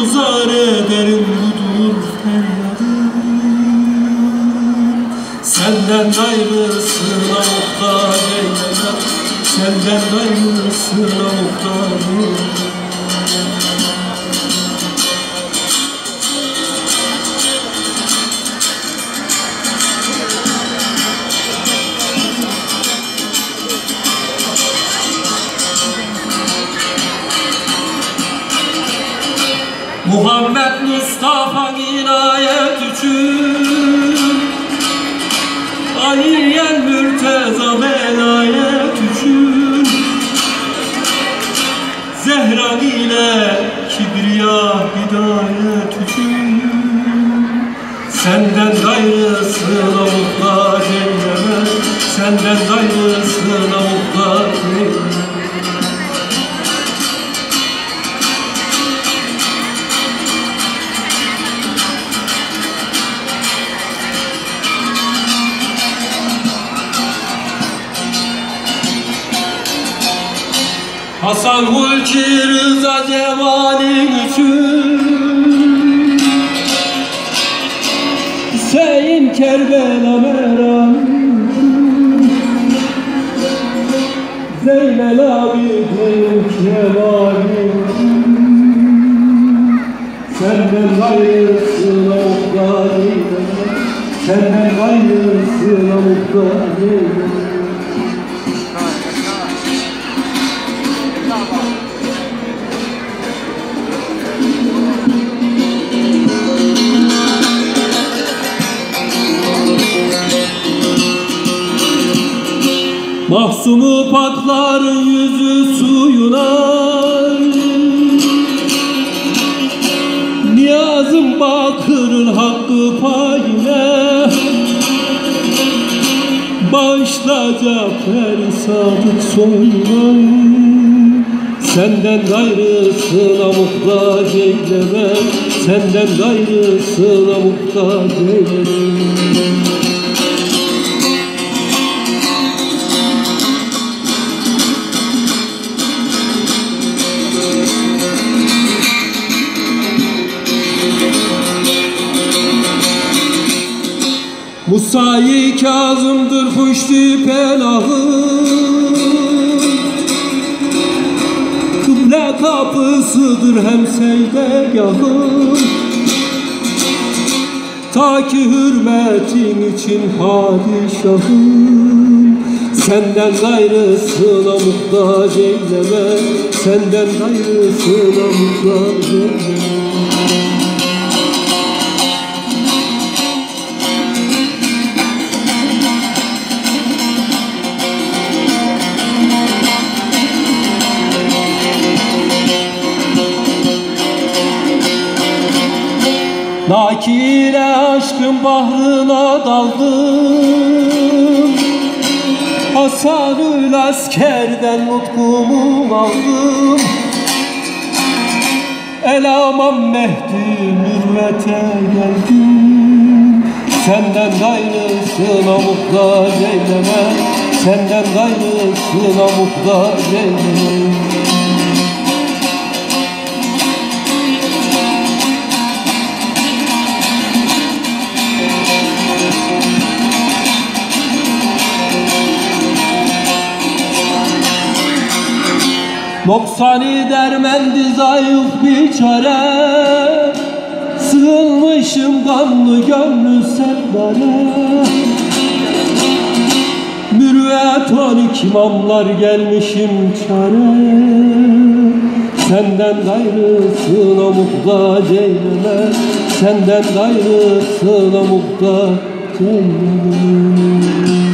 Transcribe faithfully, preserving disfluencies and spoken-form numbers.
Zar ederim budur feryadım. Senden gayrısına muhtaç eylemem, senden gayrısına muhtaç eylemem. Muhammed Mustafa inayet için, Aliyen Mürteza velayet için, Zehra ile Kibriya hidayet için, senden gayrısına muhtaç eylemem, senden gayrısına muhtaç eylemem. Hasan Hulki Rıza cemalin için, Hüseyin Kerbela meram, Zeynel Abidin kemalin, senden gayrısına muhtaç eylemem, senden gayrısına muhtaç eylemem. Mahsumu pakların yüzü suyuna, Niyazım Bakır'ın hakkı payine, Bağışla Cafer Sadık soyuna, senden gayrısına muhtaç eylemem, senden gayrısına muhtaç eylemem. Musa-i Kazım'dır Huşti Pelahı, Kıble kapısıdır hem seydegahı. Ta ki hürmetin için padişahım, senden gayrısına muhtaç eylemem, senden gayrısına muhtaç eylemem. Nakile aşkın bahrına daldım, Hasanül askerden nutkumu aldım. Elaman Mehdi mürvete geldim, senden gayrısına muhtaç eylemem, senden gayrısına muhtaç eylemem. Noksani dermendi zayıf biçare, sığınmışım kanlı gönlü sendare. Mürüvvet on iki imamlar gelmişim çare, senden gayrısına muhtaç eylemem, senden gayrısına muhtaç eylemem.